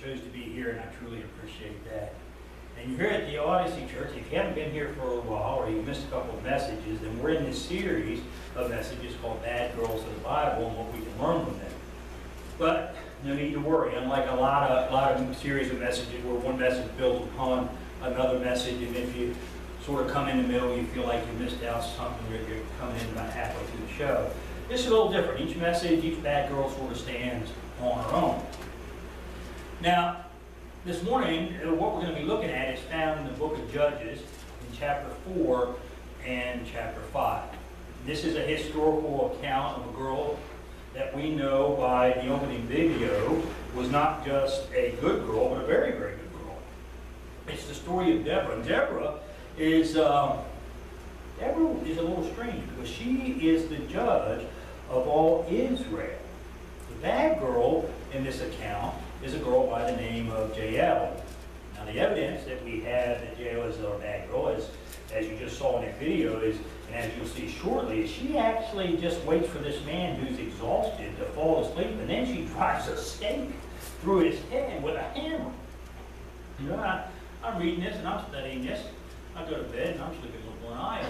chose to be here, and I truly appreciate that. And you're here at the Odyssey Church. If you haven't been here for a little while, or you missed a couple of messages, then we're in this series of messages called Bad Girls of the Bible and what we can learn from them. But no need to worry. Unlike a lot of series of messages where one message builds upon another message, and if you sort of come in the middle, you feel like you missed out something, you're coming in about halfway through the show. This is a little different. Each message, each bad girl sort of stands on her own. Now, this morning, what we're going to be looking at is found in the book of Judges in chapter 4 and chapter 5. This is a historical account of a girl that we know by the opening video was not just a good girl, but a very, very good girl. It's the story of Deborah. And Deborah is a little strange because she is the judge of all Israel. The bad girl in this account is a girl by the name of Jael. Now the evidence that we have that Jael is a bad girl, as you just saw in that video, is, and as you'll see shortly, is she actually just waits for this man who's exhausted to fall asleep, and then she drives a stake through his head with a hammer. You know, I'm reading this and I'm studying this. I go to bed and I'm sleeping with one eye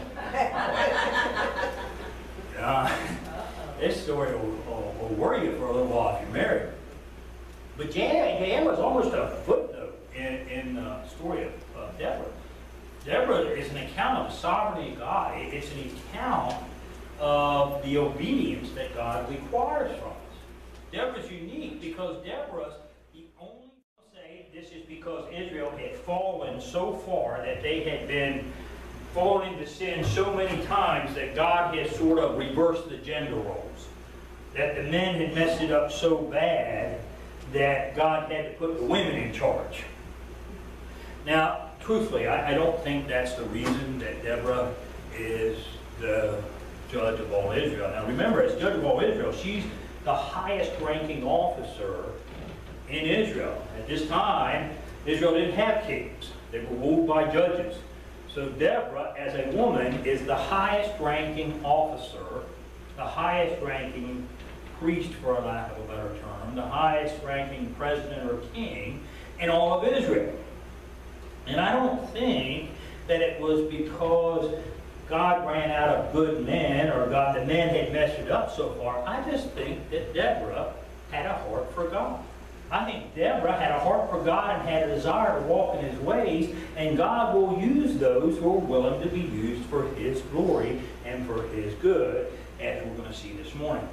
open. This story will worry you for a little while if you're married. But Jael is almost a footnote in the story of Deborah. Deborah is an account of the sovereignty of God. It's an account of the obedience that God requires from us. Deborah's unique because Deborah's the only, say this is because Israel had fallen so far that they had been fallen into sin so many times that God has sort of reversed the gender roles. That the men had messed it up so bad that God had to put the women in charge. Now, truthfully, I don't think that's the reason that Deborah is the judge of all Israel. Now remember, as judge of all Israel, she's the highest ranking officer in Israel. At this time, Israel didn't have kings. They were ruled by judges. So Deborah, as a woman, is the highest ranking officer, the highest ranking priest, for a lack of a better term, the highest ranking president or king in all of Israel. And I don't think that it was because God ran out of good men or the men had messed it up so far. I just think that Deborah had a heart for God. I think Deborah had a heart for God and had a desire to walk in His ways, and God will use those who are willing to be used for His glory and for His good, as we're going to see this morning.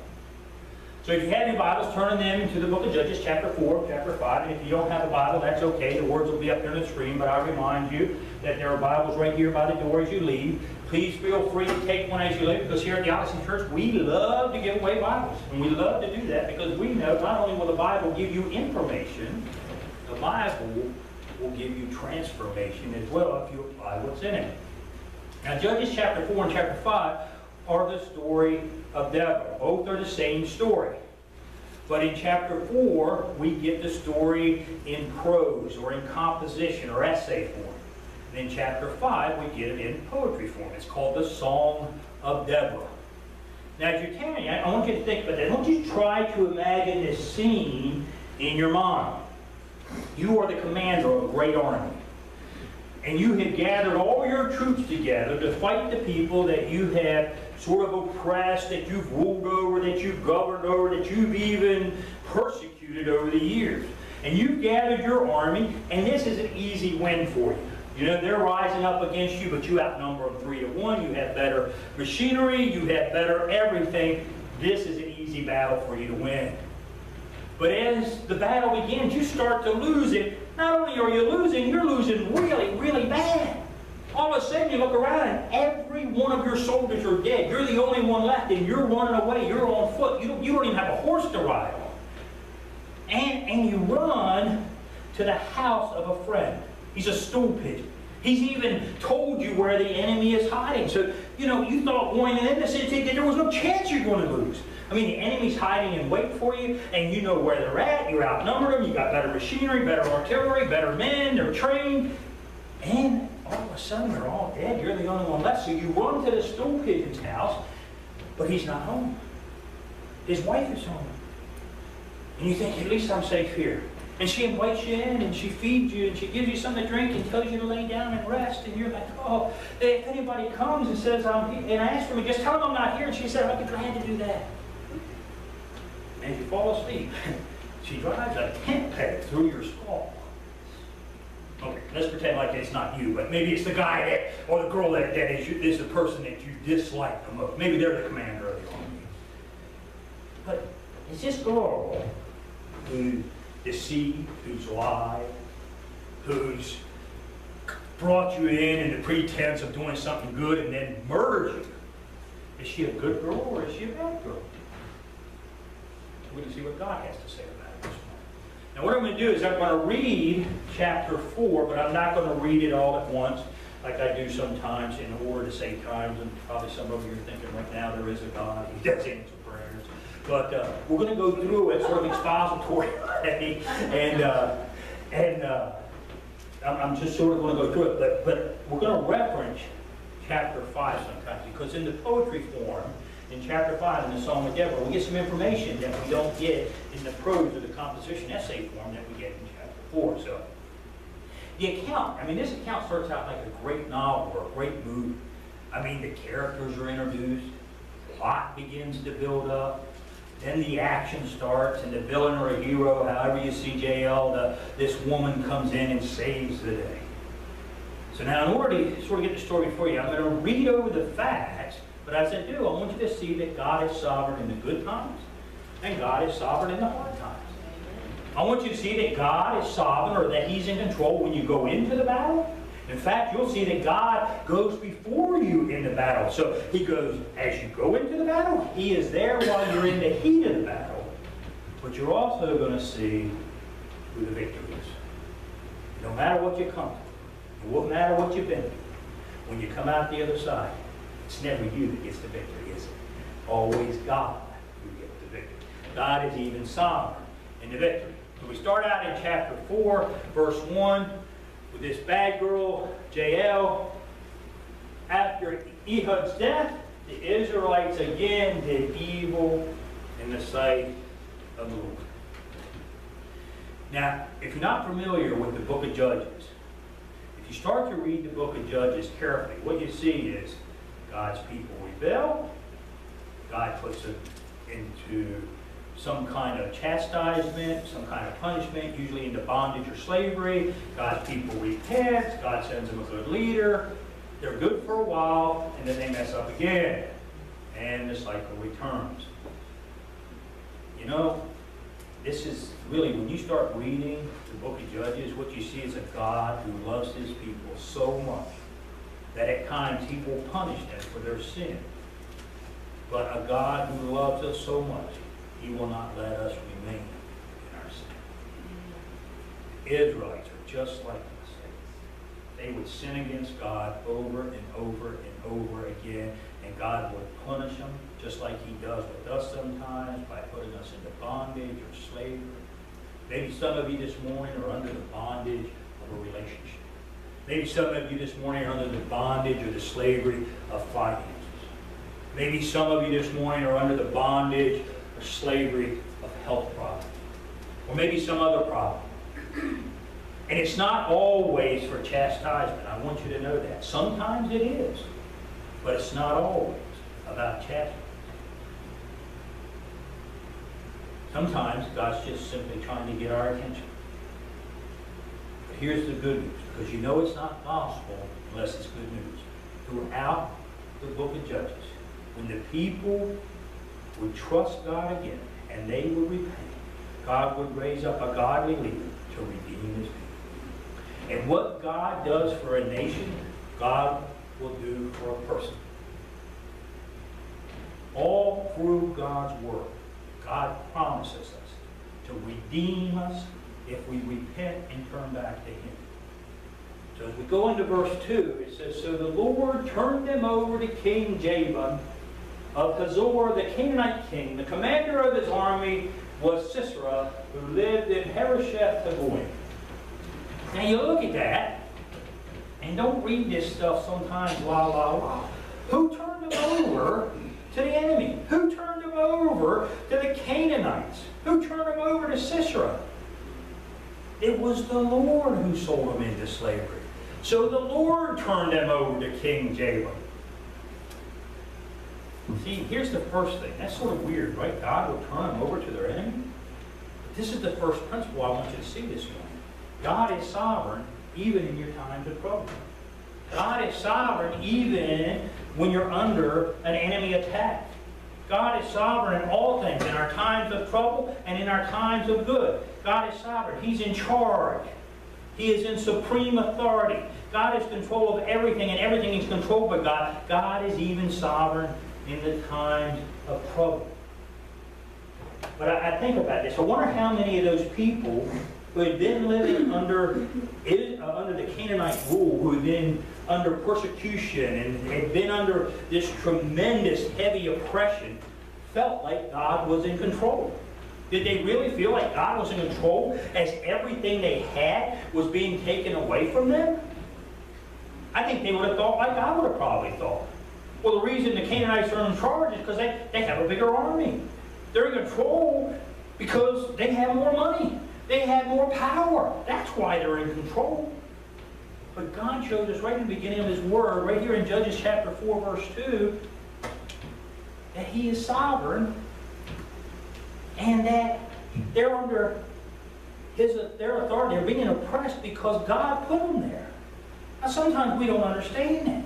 So if you have your Bibles, turn them into the book of Judges, chapter 4, chapter 5. And if you don't have a Bible, that's okay. The words will be up there on the screen. But I remind you that there are Bibles right here by the door as you leave. Please feel free to take one as you leave, because here at the Odyssey Church, we love to give away Bibles. And we love to do that because we know not only will the Bible give you information, the Bible will give you transformation as well if you apply what's in it. Now, Judges chapter 4 and chapter 5 are the story of Deborah. Both are the same story. But in chapter 4, we get the story in prose or in composition or essay form. And in chapter 5, we get it in poetry form. It's called the Song of Deborah. Now, if you're carrying it, I want you to think about that. I want you to try to imagine this scene in your mind. You are the commander of a great army. And you have gathered all your troops together to fight the people that you have sort of oppressed, that you've ruled over, that you've governed over, that you've even persecuted over the years. And you've gathered your army, and this is an easy win for you. You know, they're rising up against you, but you outnumber them 3-1. You have better machinery, you have better everything. This is an easy battle for you to win. But as the battle begins, you start to lose it. Not only are you losing, you're losing really, really bad. All of a sudden you look around and every one of your soldiers are dead. You're the only one left and you're running away. You're on foot. You don't even have a horse to ride on. And you run to the house of a friend. He's a stool pigeon. He's even told you where the enemy is hiding. So, you know, you thought going into this that there was no chance you're going to lose. I mean, the enemy's hiding in wait for you, and you know where they're at. You're outnumbered them. You got better machinery, better artillery, better men. They're trained. And all of a sudden, they're all dead. You're the only one left. So you run to the stool pigeon's house, but he's not home. His wife is home. And you think, at least I'm safe here. And she invites you in, and she feeds you, and she gives you something to drink, and tells you to lay down and rest. And you're like, oh, if anybody comes and says, and asks for me, just tell them I'm not here. And she said, I'd be glad to do that. And if you fall asleep, she drives a tent peg through your skull. Okay, let's pretend like it's not you, but maybe it's the guy that, or the girl that is the person that you dislike the most. Maybe they're the commander of the army. But it's this girl who deceived, who's lied, who's brought you in the pretense of doing something good and then murdered you. Is she a good girl or is she a bad girl? We're going to see what God has to say about it this morning. Now what I'm going to do is I'm going to read chapter 4, but I'm not going to read it all at once like I do sometimes in order to save time. And probably some of you are thinking right now there is a God. He does answer prayers. But we're going to go through it sort of expository way, and I'm just sort of going to go through it. But we're going to reference chapter 5 sometimes, because in the poetry form, in chapter 5 in the Song of Deborah, we get some information that we don't get in the prose or the composition essay form that we get in chapter 4. So the account, I mean, this account starts out like a great novel or a great movie. I mean, the characters are introduced, the plot begins to build up, then the action starts, and the villain or a hero, however you see Jael, this woman comes in and saves the day. So now in order to sort of get the story for you, I'm going to read over the facts, but as I do, I want you to see that God is sovereign in the good times, and God is sovereign in the hard times. I want you to see that God is sovereign, or that He's in control when you go into the battle. In fact, you'll see that God goes before you in the battle. So He goes, as you go into the battle, He is there while you're in the heat of the battle. But you're also going to see who the victory is. No matter what you come through, it won't matter what you've been through, when you come out the other side, it's never you that gets the victory, is it? Always God who gets the victory. God is even sovereign in the victory. So we start out in chapter 4, verse 1. With this bad girl, Jael. After Ehud's death, the Israelites again did evil in the sight of the Lord. Now, if you're not familiar with the book of Judges, if you start to read the book of Judges carefully, what you see is God's people rebel. God puts them into some kind of chastisement, some kind of punishment, usually into bondage or slavery. God's people repent. God sends them a good leader. They're good for a while, and then they mess up again. And the cycle returns. You know, this is really, when you start reading the book of Judges, what you see is a God who loves His people so much that at times He will punish them for their sin. But a God who loves us so much, He will not let us remain in our sin. The Israelites are just like us. They would sin against God over and over and over again, and God would punish them just like He does with us sometimes by putting us into bondage or slavery. Maybe some of you this morning are under the bondage of a relationship. Maybe some of you this morning are under the bondage or the slavery of finances. Maybe some of you this morning are under the bondage or slavery of health problems. Or maybe some other problem. And it's not always for chastisement. I want you to know that. Sometimes it is. But it's not always about chastisement. Sometimes God's just simply trying to get our attention. But here's the good news, because you know it's not gospel unless it's good news. Throughout the book of Judges, when the people would trust God again and they would repent, God would raise up a godly leader to redeem His people. And what God does for a nation, God will do for a person. All through God's Word, God promises us to redeem us if we repent and turn back to Him. So as we go into verse 2, it says, So the Lord turned them over to King Jabin of Hazor, the Canaanite king. The commander of his army was Sisera, who lived in Harosheth-Hagoyim. Now you look at that, and don't read this stuff sometimes, Who turned them over to the enemy? Who turned them over to the Canaanites? Who turned them over to Sisera? It was the Lord who sold them into slavery. So the Lord turned them over to King Jael. See, here's the first thing. That's sort of weird, right? God will turn them over to their enemy. But this is the first principle I want you to see this morning. God is sovereign even in your times of trouble. God is sovereign even when you're under an enemy attack. God is sovereign in all things, in our times of trouble and in our times of good. God is sovereign. He's in charge. He is in supreme authority. God is in control of everything, and everything is controlled by God. God is even sovereign in the times of trouble. But I think about this. I wonder how many of those people who had been living under the Canaanite rule, who had been under persecution and had been under this tremendous heavy oppression, felt like God was in control. Did they really feel like God was in control as everything they had was being taken away from them? I think they would have thought like I would have probably thought. Well, the reason the Canaanites are in charge is because they have a bigger army. They're in control because they have more money. They have more power. That's why they're in control. But God showed us right in the beginning of His Word, right here in Judges chapter 4, verse 2, that He is sovereign and that they're under their authority. They're being oppressed because God put them there. Now, sometimes we don't understand that.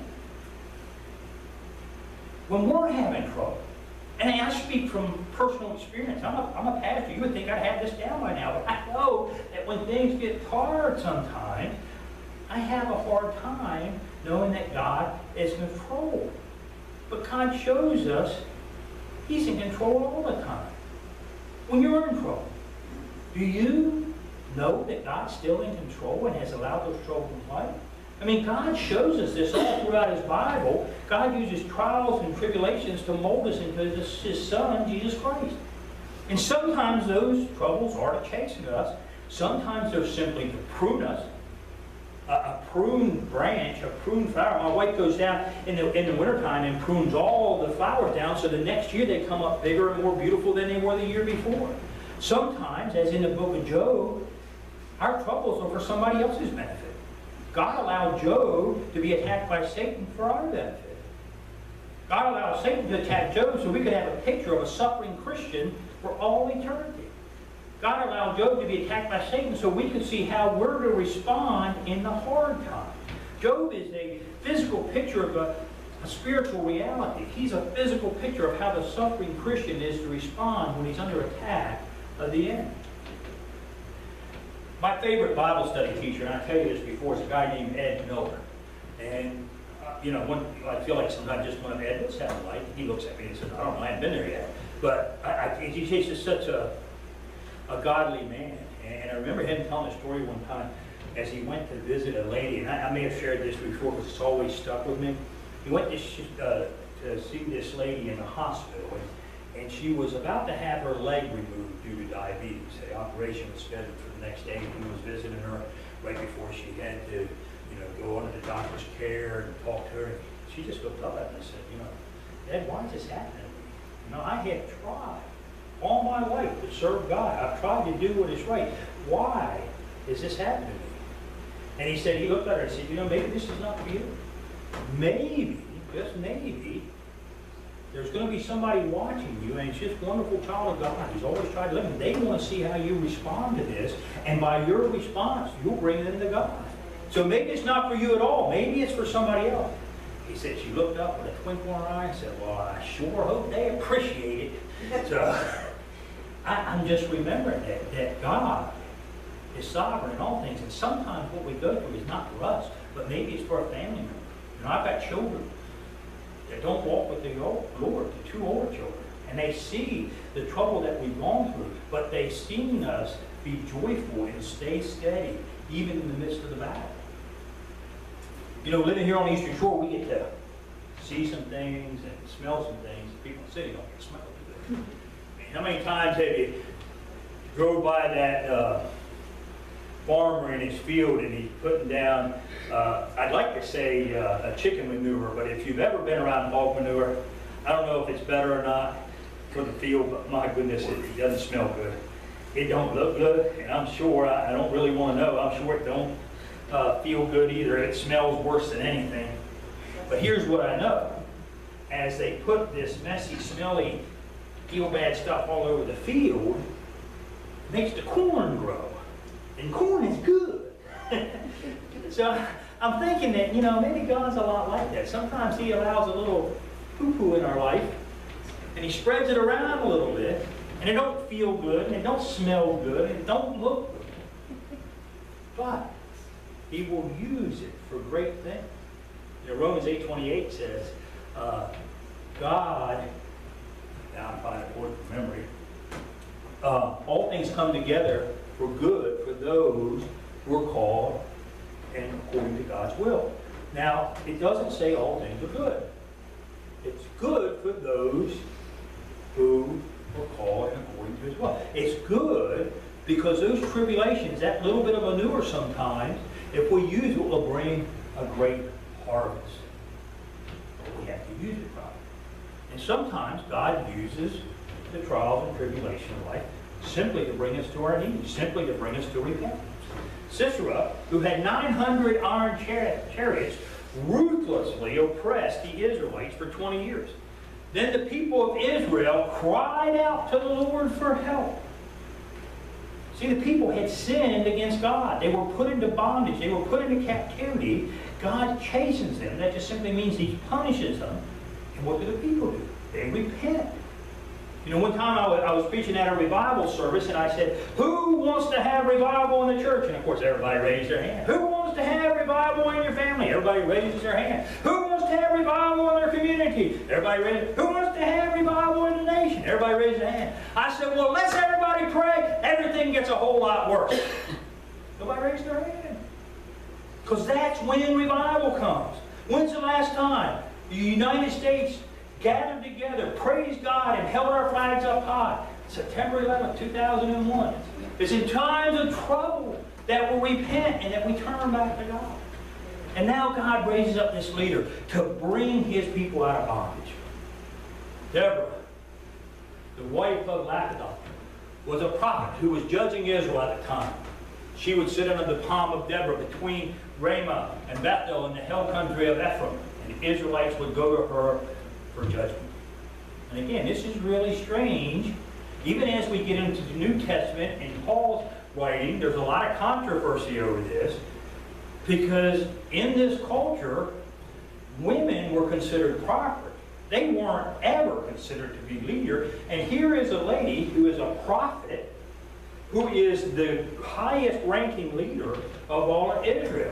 When we're having trouble, and I speak from personal experience. I'm a pastor. You would think I'd have this down by now. But I know that when things get hard sometimes, I have a hard time knowing that God is in control. But God shows us He's in control all the time. When you're in trouble, do you know that God's still in control and has allowed those troubles in life? I mean, God shows us this all throughout His Bible. God uses trials and tribulations to mold us into His Son, Jesus Christ. And sometimes those troubles are to chasten us. Sometimes they're simply to prune us. A pruned branch, a pruned flower. My wife goes down in the wintertime and prunes all the flowers down so the next year they come up bigger and more beautiful than they were the year before. Sometimes, as in the book of Job, our troubles are for somebody else's benefit. God allowed Job to be attacked by Satan for our benefit. God allowed Satan to attack Job so we could have a picture of a suffering Christian for all eternity. God allowed Job to be attacked by Satan so we could see how we're to respond in the hard time. Job is a physical picture of a spiritual reality. He's a physical picture of how the suffering Christian is to respond when he's under attack of the enemy. My favorite Bible study teacher, and I tell you this before, is a guy named Ed Miller. And, I feel like sometimes just when Ed, what's that like? He looks at me and says, I don't know, I haven't been there yet. But he's just such a godly man. And I remember him telling a story one time as he went to visit a lady, and I may have shared this before because it's always stuck with me. He went to see this lady in the hospital, and she was about to have her leg removed due to diabetes. The operation was scheduled for the next day, and he was visiting her right before she had to, go under the doctor's care and talk to her. And she just looked up at me and said, Ed, why is this happening to me? I have tried all my life to serve God. I've tried to do what is right. Why is this happening to me? And he said, he looked at her and said, maybe this is not for you. Maybe, just maybe, there's going to be somebody watching you, and it's just a wonderful child of God who's always tried to live. And they want to see how you respond to this, and by your response, you'll bring them to God. So maybe it's not for you at all. Maybe it's for somebody else. He said she looked up with a twinkle in her eye and said, well, I sure hope they appreciate it. So I'm just remembering that God is sovereign in all things. And sometimes what we go through is not for us, but maybe it's for a family member. I've got children that don't walk with the Lord, the two older children. And they see the trouble that we've gone through, but they've seen us be joyful and stay steady, even in the midst of the battle. Living here on the Eastern Shore, we get to see some things and smell some things that people in the city don't get to smell too good. How many times have you drove by that farmer in his field and he's putting down, I'd like to say a chicken manure, but if you've ever been around hog manure, I don't know if it's better or not for the field, but my goodness, it doesn't smell good. it don't look good, and I'm sure, I don't really want to know, I'm sure it don't feel good either. It smells worse than anything. But here's what I know. As they put this messy, smelly, feel bad stuff all over the field, it makes the corn grow. And corn is good. So I'm thinking that, you know, maybe God's a lot like that. Sometimes He allows a little poo-poo in our life, and He spreads it around a little bit, and it don't feel good, and it don't smell good, and it don't look good. But He will use it for great things. You know, Romans 8:28 says, God, now I'm finding a quote from memory, all things come together for good for those who are called and according to God's will. Now, it doesn't say all things are good. It's good for those who are called and according to His will. It's good because those tribulations, that little bit of manure sometimes, if we use it, will bring a great harvest. But we have to use it properly. And sometimes God uses the trials and tribulation of life simply to bring us to our knees, simply to bring us to repentance. Sisera, who had 900 iron chariots, ruthlessly oppressed the Israelites for 20 years. Then the people of Israel cried out to the Lord for help. See, the people had sinned against God. They were put into bondage. They were put into captivity. God chastens them. That just simply means He punishes them. And what do the people do? They repent. You know, one time I was preaching at a revival service, and I said, who wants to have revival in the church? And of course, everybody raised their hand. Who wants to have revival in your family? Everybody raises their hand. Who wants to have revival in their community? Everybody raises. Who wants to have revival in the nation? Everybody raises their hand. I said, well, let's everybody pray. Everything gets a whole lot worse. Nobody raised their hand. Because that's when revival comes. When's the last time the United States gathered together, praised God, and held our flags up high? September 11th, 2001. It's in times of trouble that we repent and that we turn back to God. And now God raises up this leader to bring His people out of bondage. Deborah, the wife of Lapidoth, was a prophet who was judging Israel at the time. She would sit under the palm of Deborah between Ramah and Bethel in the hill country of Ephraim, and the Israelites would go to her for judgment. And again, this is really strange. Even as we get into the New Testament and Paul's writing, there's a lot of controversy over this, because in this culture, women were considered property. They weren't ever considered to be leader. And here is a lady who is a prophet, who is the highest ranking leader of all of Israel.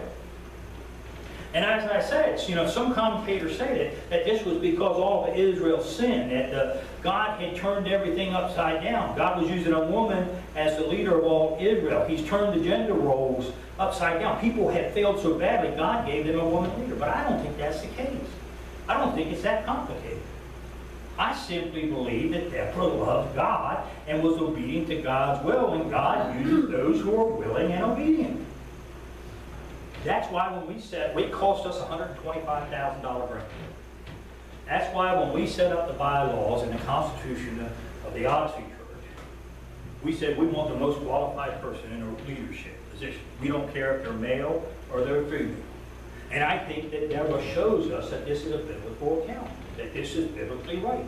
And as I said, you know, some commentators say that this was because all of Israel sinned, that God had turned everything upside down. God was using a woman as the leader of all Israel. He's turned the gender roles upside down. People had failed so badly, God gave them a woman leader. But I don't think that's the case. I don't think it's that complicated. I simply believe that Deborah loved God and was obedient to God's will, and God uses those who are willing and obedient. That's why when we said, it cost us a $125,000 grant. That's why when we set up the bylaws and the Constitution of the Odyssey Church, we said we want the most qualified person in a leadership position. We don't care if they're male or they're female. And I think that Deborah shows us that this is a biblical account, that this is biblically right.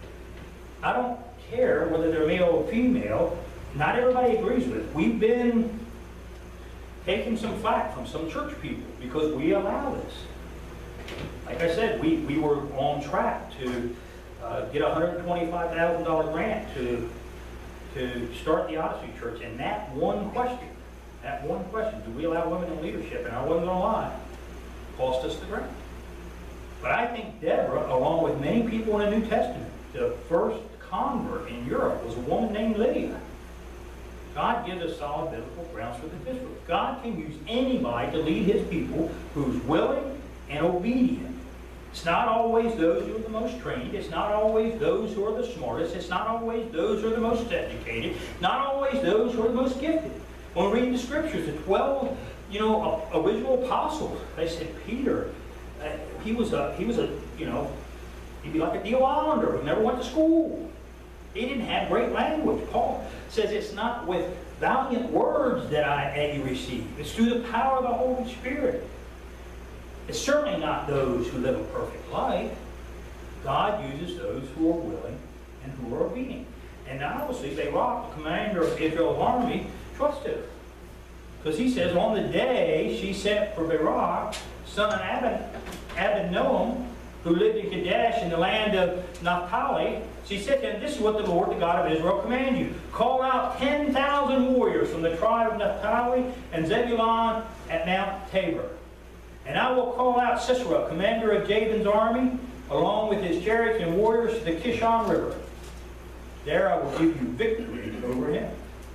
I don't care whether they're male or female. Not everybody agrees with it. We've been taking some flack from some church people because we allow this. Like I said, we were on track to get a $125,000 grant to start the Odyssey Church. And that one question, do we allow women in leadership? And I wasn't going to lie, cost us the grant. But I think Deborah, along with many people in the New Testament, the first convert in Europe was a woman named Lydia. God gives us solid biblical grounds for the epistle. God can use anybody to lead His people who's willing and obedient. It's not always those who are the most trained. It's not always those who are the smartest. It's not always those who are the most educated. Not always those who are the most gifted. When we read the Scriptures, the 12, original apostles, they said Peter, he'd be like a Theo Allender who never went to school. He didn't have great language. Paul says it's not with valiant words that you receive. It's through the power of the Holy Spirit. It's certainly not those who live a perfect life. God uses those who are willing and who are obedient. And obviously, Barak, the commander of Israel's army, trusted her. Because he says, on the day she sent for Barak, son of Abinoam, who lived in Kadesh in the land of Naphtali, she said to him, this is what the Lord, the God of Israel, commands you. Call out 10,000 warriors from the tribe of Naphtali and Zebulun at Mount Tabor. And I will call out Sisera, commander of Jabin's army, along with his chariots and warriors to the Kishon River. There I will give you victory over him.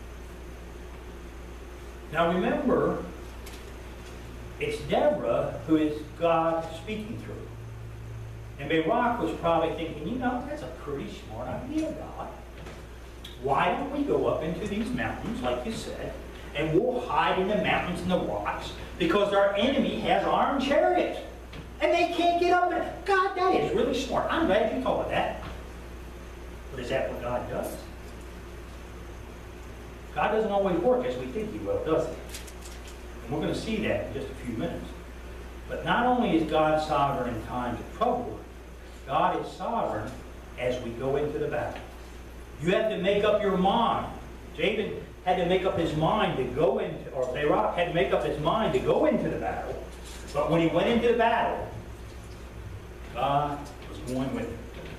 Now remember, it's Deborah who is God speaking through. And Barak was probably thinking, you know, that's a pretty smart idea, God. Why don't we go up into these mountains, like you said, and we'll hide in the mountains and the rocks, because our enemy has armed chariots. And they can't get up there. God, that is really smart. I'm glad you thought of that. But is that what God does? God doesn't always work as we think He will, does He? And we're going to see that in just a few minutes. But not only is God sovereign in times of trouble, God is sovereign as we go into the battle. You have to make up your mind. David had to make up his mind to go into, or Barak had to make up his mind to go into the battle. But when he went into the battle, God was going with him.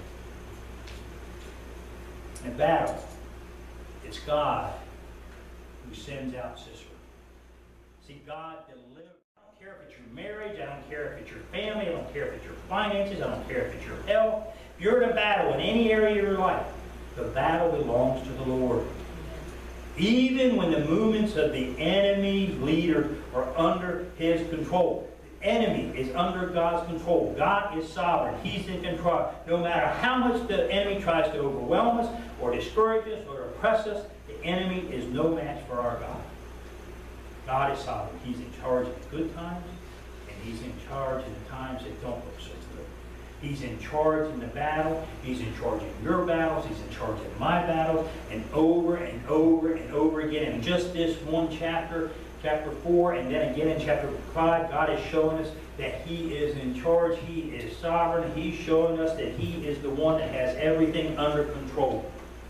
In battle, it's God who sends out Sisera. See, God delivers. I don't care if it's your marriage, I don't care if it's your family, I don't care if it's your finances, I don't care if it's your health. If you're in a battle in any area of your life, the battle belongs to the Lord. Even when the movements of the enemy's leader are under his control. The enemy is under God's control. God is sovereign. He's in control. No matter how much the enemy tries to overwhelm us or discourage us or oppress us, the enemy is no match for our God. God is sovereign. He's in charge in the good times, and He's in charge in the times that don't look so good. He's in charge in the battle. He's in charge in your battles. He's in charge in my battles. And over and over and over again. In just this one chapter, chapter 4, and then again in chapter 5, God is showing us that He is in charge. He is sovereign. He's showing us that He is the one that has everything under control.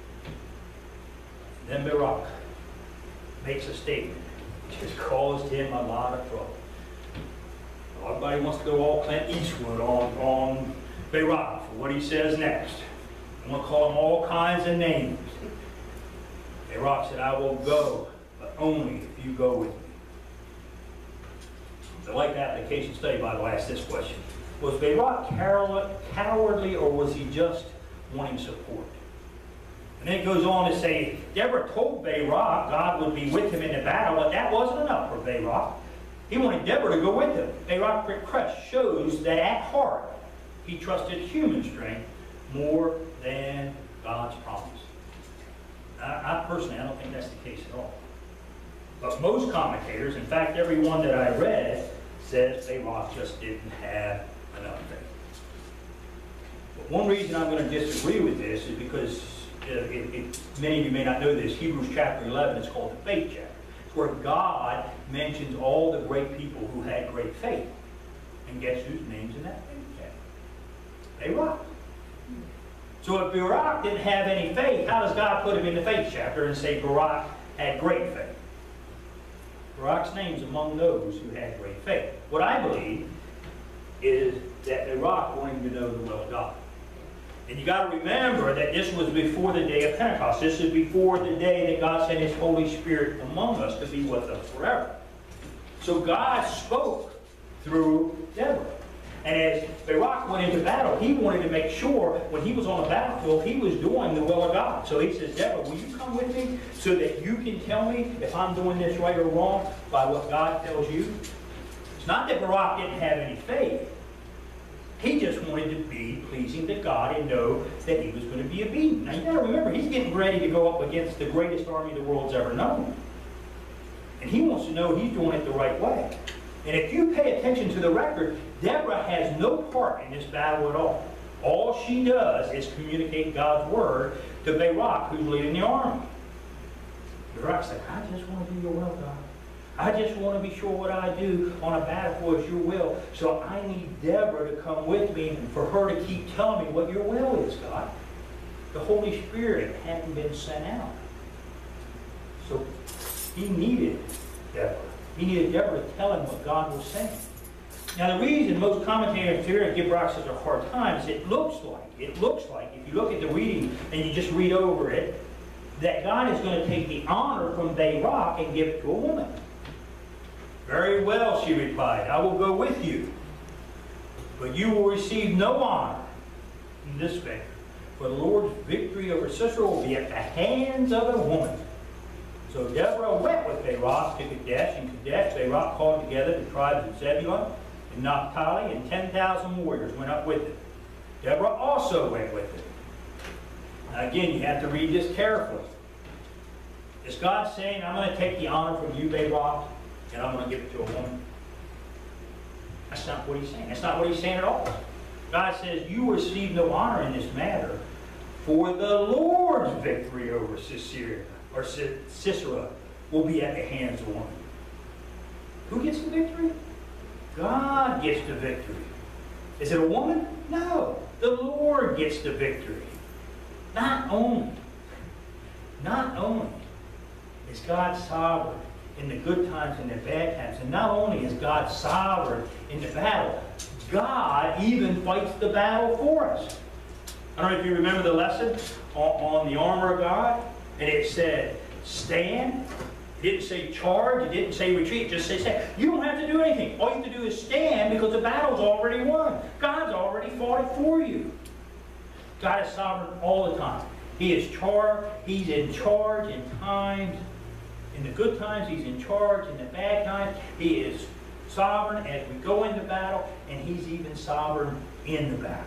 Then Barak makes a statement which has caused him a lot of trouble. Everybody wants to go all Clint Eastwood on Barak for what he says next. I'm going to call him all kinds of names. Barak said, I will go, but only if you go with me. I like the application study, by the way, asked this question. Was Barak cowardly, or was he just wanting support? And then it goes on to say, Deborah told Barak God would be with him in the battle, but that wasn't enough for Barak. He wanted Deborah to go with him. Barak's request shows that at heart, he trusted human strength more than God's promise. I personally, I don't think that's the case at all. But most commentators, in fact, every one that I read, says Barak just didn't have enough faith. But one reason I'm going to disagree with this is because many of you may not know this, Hebrews chapter 11 is called the faith chapter. It's where God mentions all the great people who had great faith. And guess whose name's in that faith chapter? Barak. So if Barak didn't have any faith, how does God put him in the faith chapter and say Barak had great faith? Barak's name's among those who had great faith. What I believe is that Barak wanted to know the will of God. And you got to remember that this was before the day of Pentecost. This is before the day that God sent His Holy Spirit among us to be with us forever. So God spoke through Deborah. And as Barak went into battle, he wanted to make sure when he was on the battlefield, he was doing the will of God. So he says, Deborah, will you come with me so that you can tell me if I'm doing this right or wrong by what God tells you? It's not that Barak didn't have any faith. He just wanted to be pleasing to God and know that he was going to be obedient. Now you got to remember, he's getting ready to go up against the greatest army the world's ever known. And he wants to know he's doing it the right way. And if you pay attention to the record, Deborah has no part in this battle at all. All she does is communicate God's word to Barak, who's leading the army. Barak said, I just want to do your will, God. I just want to be sure what I do on a battlefield is your will. So I need Deborah to come with me and for her to keep telling me what your will is, God. The Holy Spirit hadn't been sent out. So he needed Deborah. He needed Deborah to tell him what God was saying. Now the reason most commentators here give Barak such a hard time is it looks like, if you look at the reading and you just read over it, that God is going to take the honor from Barak and give it to a woman. Very well, she replied, I will go with you, but you will receive no honor in this matter, for the Lord's victory over Sisera will be at the hands of a woman. So Deborah went with Barak to Kadesh, and Kadesh Barak called together the tribes of Zebulun and Naphtali, and 10,000 warriors went up with it. Deborah also went with it. Now again, you have to read this carefully. Is God saying, I'm going to take the honor from you, Barak, and I'm going to give it to a woman? That's not what he's saying. That's not what he's saying at all. God says, you receive no honor in this matter, for the Lord's victory over Sisera will be at the hands of a woman. Who gets the victory? God gets the victory. Is it a woman? No. The Lord gets the victory. Not only is God sovereign in the good times and the bad times, and not only is God sovereign in the battle, God even fights the battle for us. I don't know if you remember the lesson on the armor of God, and it said, stand. It didn't say charge, it didn't say retreat, it just said stand. You don't have to do anything. All you have to do is stand because the battle's already won. God's already fought it for you. God is sovereign all the time. He's in charge in times, in the good times, he's in charge. In the bad times, he is sovereign as we go into battle, and he's even sovereign in the battle.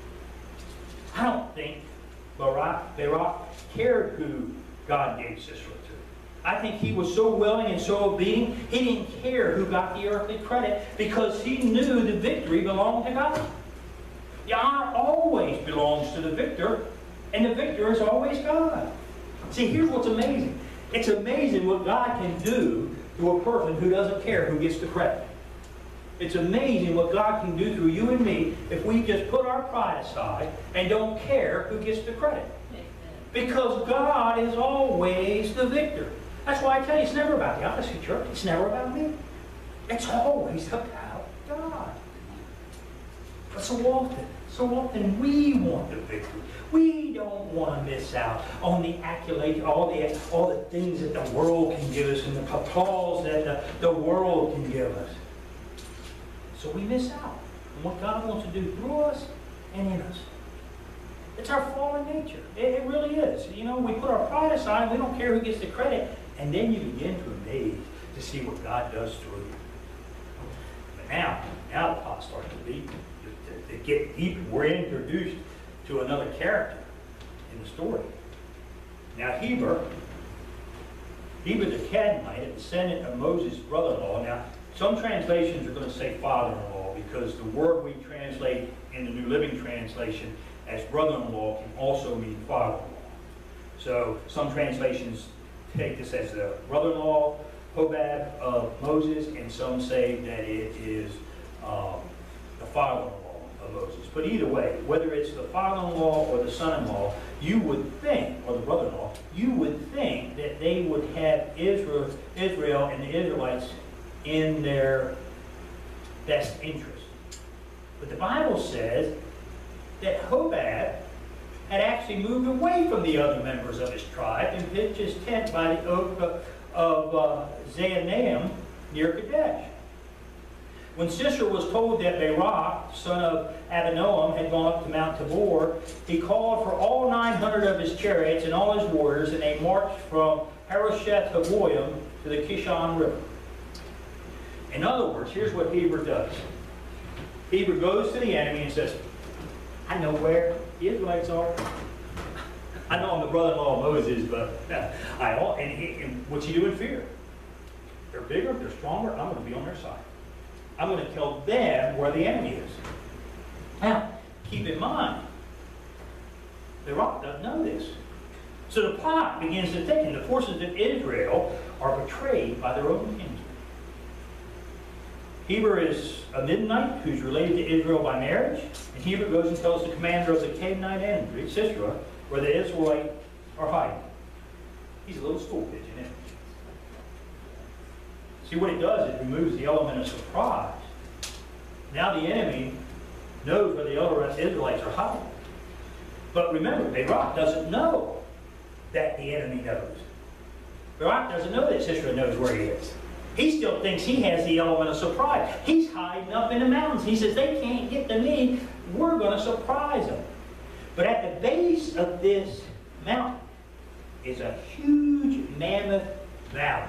I don't think Barak cared who God gave Sisera to. I think he was so willing and so obedient, he didn't care who got the earthly credit because he knew the victory belonged to God. The honor always belongs to the victor, and the victor is always God. See, here's what's amazing. It's amazing what God can do to a person who doesn't care who gets the credit. It's amazing what God can do through you and me if we just put our pride aside and don't care who gets the credit. Because God is always the victor. That's why I tell you, it's never about the Odyssey Church. It's never about me. It's always about God. But so often we want the victory. We don't want to miss out on the accolades, all the things that the world can give us and the applause that the world can give us. So we miss out on what God wants to do through us and in us. It's our fallen nature. It really is. You know, we put our pride aside, we don't care who gets the credit, and then you begin to amaze to see what God does through you. But now the pot starts to get deeper. We're introduced to another character in the story. Now Heber the Canaanite, a descendant of Moses' brother-in-law. Now, some translations are going to say father-in-law because the word we translate in the New Living Translation as brother-in-law can also mean father-in-law. So some translations take this as the brother-in-law, Hobab of Moses, and some say that it is the father-in-law of Moses. But either way, whether it's the father-in-law or the son-in-law, you would think, or the brother-in-law, you would think that they would have Israel and the Israelites in their best interest. But the Bible says that Hobab had actually moved away from the other members of his tribe and pitched his tent by the oak of Zaanaim near Kadesh. When Sisera was told that Barak, son of Abinoam, had gone up to Mount Tabor, he called for all 900 of his chariots and all his warriors, and they marched from Harosheth Hagoyim to the Kishon River. In other words, here's what Heber does. Heber goes to the enemy and says, I know where the Israelites are. I know I'm the brother-in-law of Moses, but and what's he do in fear? They're bigger, they're stronger, I'm going to be on their side. I'm going to tell them where the enemy is. Now, keep in mind, the rock doesn't know this. So the plot begins to thicken. The forces of Israel are betrayed by their own kinsmen. Heber is a Midianite who's related to Israel by marriage. And Heber goes and tells the commander of the Canaanite enemy, Sisera, where the Israelites are hiding. He's a little stool pigeon, isn't he? See, what it does, it removes the element of surprise. Now the enemy knows where the other Israelites are hiding. But remember, Barak doesn't know that the enemy knows. Barak doesn't know that Sisera knows where he is. He still thinks he has the element of surprise. He's hiding up in the mountains. He says, they can't get to me. We're going to surprise them. But at the base of this mountain is a huge mammoth valley.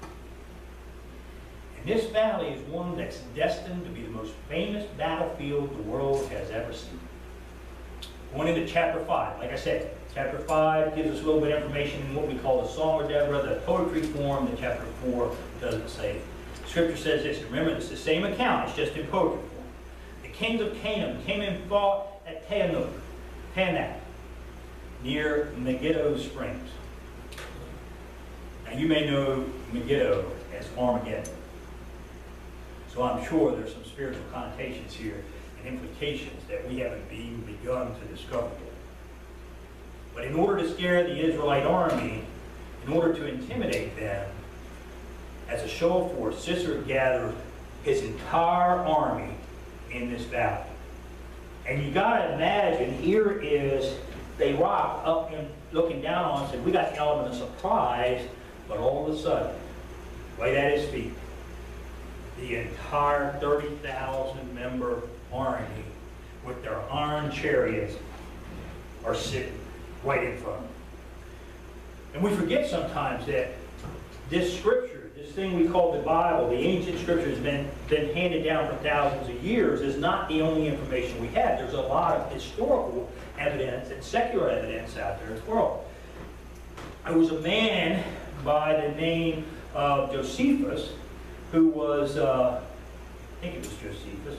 And this valley is one that's destined to be the most famous battlefield the world has ever seen. Going into chapter 5, like I said, chapter 5 gives us a little bit of information in what we call the Song of Deborah, the poetry form that chapter 4 doesn't say. Scripture says this. Remember, it's the same account, it's just in poetry form. The kings of Canaan came and fought at Taanach, near Megiddo Springs. Now you may know Megiddo as Armageddon. So I'm sure there's some spiritual connotations here and implications that we haven't even begun to discover yet. But in order to scare the Israelite army, in order to intimidate them, as a show of force, Sisera gathered his entire army in this valley. And you got to imagine, here is Barak up and looking down on us, and we got the element of surprise, but all of a sudden, right at his feet, the entire 30,000-member army with their iron chariots are sitting right in front of him. And we forget sometimes that this scripture, this thing we call the Bible, the ancient scripture has been handed down for thousands of years, is not the only information we have. There's a lot of historical evidence and secular evidence out there as well. There was a man by the name of Josephus, who was, I think it was Josephus.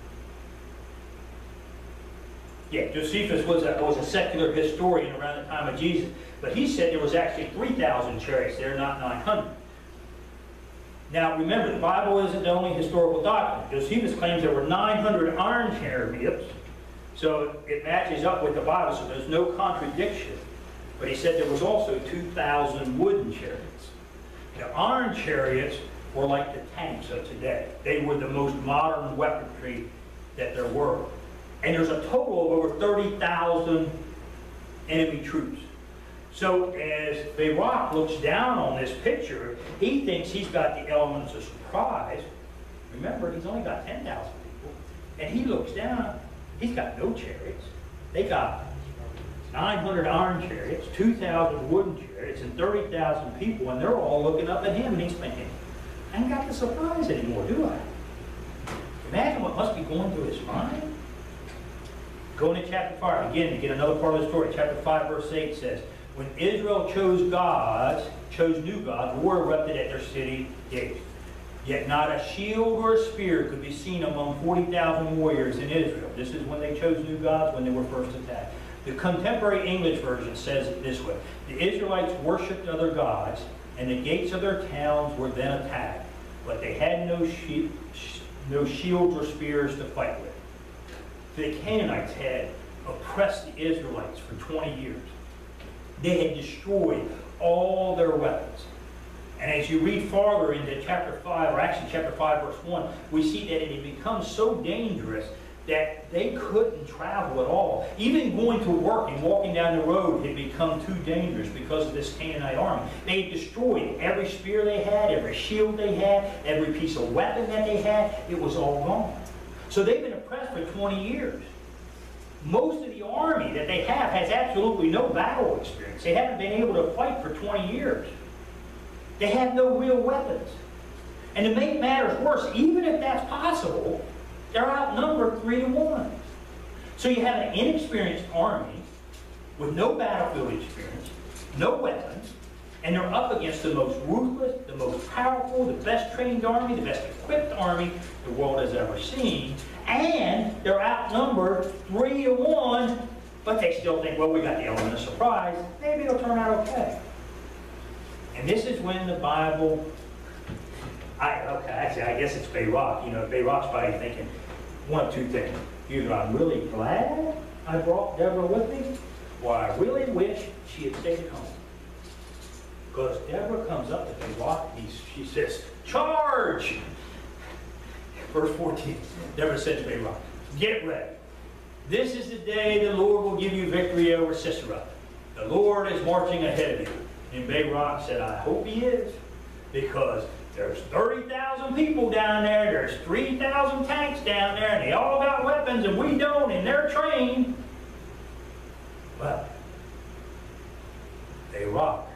Yeah, Josephus was a secular historian around the time of Jesus. But he said there was actually 3,000 chariots there, not 900. Now remember, the Bible isn't the only historical document. Josephus claims there were 900 iron chariots. So it matches up with the Bible, so there's no contradiction. But he said there was also 2,000 wooden chariots. The iron chariots were like the tanks of today. They were the most modern weaponry that there were. And there's a total of over 30,000 enemy troops. So as Barak looks down on this picture, he thinks he's got the elements of surprise. Remember, he's only got 10,000 people. And he looks down, he's got no chariots. They got 900 iron chariots, 2,000 wooden chariots, and 30,000 people, and they're all looking up at him, and he's thinking, I ain't got the surprise anymore, do I? Imagine what must be going through his mind. Going to chapter 5, again, to get another part of the story. Chapter 5, verse 8 says, when Israel chose new gods, war erupted at their city gates. Yet not a shield or a spear could be seen among 40,000 warriors in Israel. This is when they chose new gods, when they were first attacked. The contemporary English version says it this way. The Israelites worshipped other gods, and the gates of their towns were then attacked. But they had no shields or spears to fight with. The Canaanites had oppressed the Israelites for 20 years. They had destroyed all their weapons. And as you read farther into chapter 5, or actually chapter 5, verse 1, we see that it had become so dangerous that they couldn't travel at all. Even going to work and walking down the road had become too dangerous because of this Canaanite army. They had destroyed every spear they had, every shield they had, every piece of weapon that they had. It was all gone. So they've been oppressed for 20 years. Most of the army that they have has absolutely no battle experience. They haven't been able to fight for 20 years. They have no real weapons. And to make matters worse, even if that's possible, they're outnumbered 3-1. So you have an inexperienced army with no battlefield experience, no weapons, and they're up against the most ruthless, the most powerful, the best trained army, the best equipped army the world has ever seen. And they're outnumbered 3-1, but they still think, well, we got the element of surprise. Maybe it'll turn out okay. And this is when the Bible, actually, I guess it's Barak. You know, Barak's probably thinking one of two things. Either I'm really glad I brought Deborah with me, or I really wish she had stayed at home. Because Deborah comes up to Barak, she says, charge! Verse 14, Deborah said to Barak, get ready. This is the day the Lord will give you victory over Sisera. The Lord is marching ahead of you. And Barak said, I hope he is, because there's 30,000 people down there, there's 3,000 tanks down there, and they all got weapons, and we don't, and they're trained. But Barak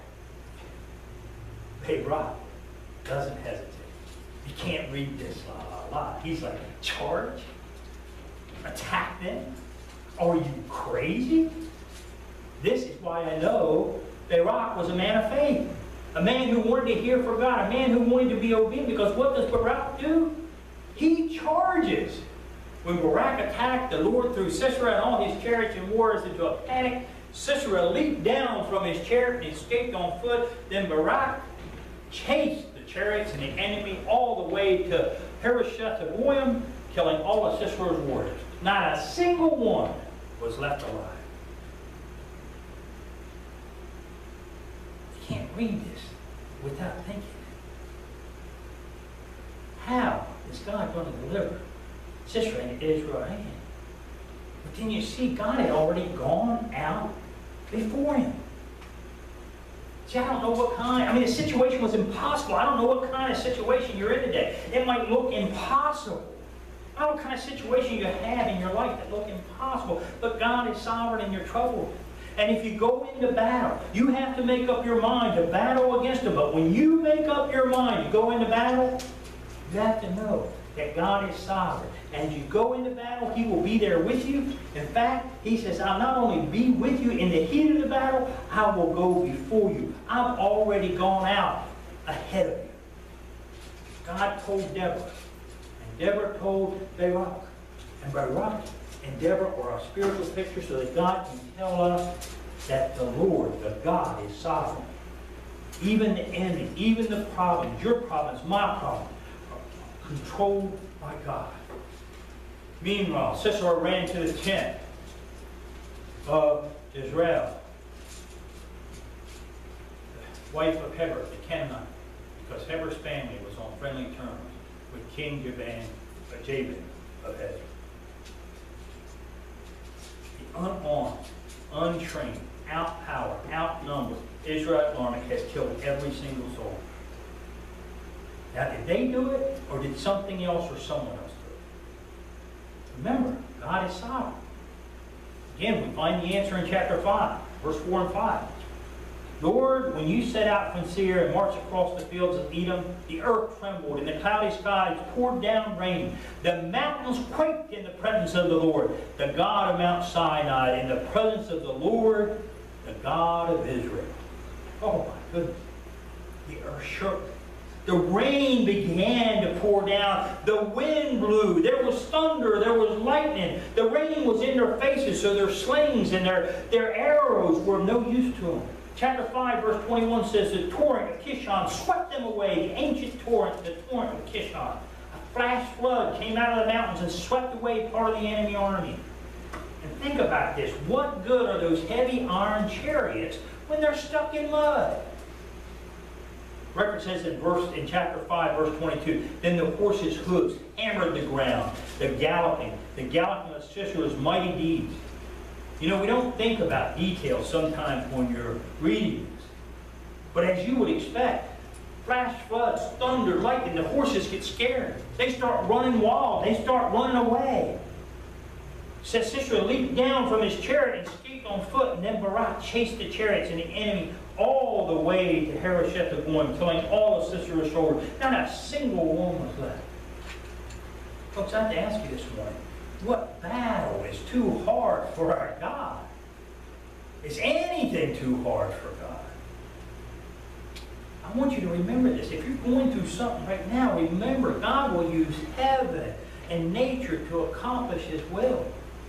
doesn't hesitate. You can't read this la. He's like, charge? Attack them? Are you crazy? This is why I know Barak was a man of faith. A man who wanted to hear from God. A man who wanted to be obedient. Because what does Barak do? He charges. When Barak attacked, the Lord threw Sisera and all his chariots and warriors into a panic. Sisera leaped down from his chariot and escaped on foot. Then Barak chased the chariots and the enemy all the way to Harosheth-Hagoyim, killing all of Sisera's warriors. Not a single one was left alive. You can't read this without thinking. How is God going to deliver Sisera into Israel's hand? But then you see, God had already gone out before him. See, I don't know what kind, the situation was impossible. I don't know what kind of situation you're in today. It might look impossible. I don't know what kind of situation you have in your life that look impossible. But God is sovereign in your trouble. And if you go into battle, you have to make up your mind to battle against him. But when you make up your mind to go into battle, you have to know that God is sovereign. And as you go into battle, he will be there with you. In fact, he says, I'll not only be with you in the heat of the battle, I will go before you. I've already gone out ahead of you. God told Deborah, and Deborah told Barak. And Barak and Deborah are a spiritual picture so that God can tell us that the Lord, the God, is sovereign. Even the enemy, even the problems, your problems, my problems, are controlled by God. Meanwhile, Sisera ran to the tent of Jael, the wife of Heber, the Canaanite, because Heber's family was on friendly terms with King Jabin of Hezron. The unarmed, untrained, outpowered, outnumbered Israelite army has killed every single soul. Now, did they do it, or did something else or someone else do it? Remember, God is sovereign. Again, we find the answer in chapter 5, verse 4 and 5. Lord, when you set out from Seir and marched across the fields of Edom, the earth trembled, and the cloudy skies poured down rain. The mountains quaked in the presence of the Lord, the God of Mount Sinai, in the presence of the Lord, the God of Israel. Oh my goodness. The earth shook. The rain began to pour down. The wind blew. There was thunder. There was lightning. The rain was in their faces, so their slings and their arrows were of no use to them. Chapter 5, verse 21 says, the torrent of Kishon swept them away. The ancient torrent, the torrent of Kishon. A flash flood came out of the mountains and swept away part of the enemy army. And think about this. What good are those heavy iron chariots when they're stuck in mud? Record says in chapter 5, verse 22, then the horses' hooves hammered the ground, the galloping of Sisera's mighty deeds. You know, we don't think about details sometimes when you're reading this. But as you would expect, flash floods, thunder, lightning, the horses get scared. They start running wild. They start running away. It says Sisera leaped down from his chariot and escaped on foot, and then Barak chased the chariots and the enemy all the way to Harosheth-Hagoyim, killing all of Sisera's soldiers. Not a single one was left. Folks, I have to ask you this morning, what battle is too hard for our God? Is anything too hard for God? I want you to remember this. If you're going through something right now, remember God will use heaven and nature to accomplish His will.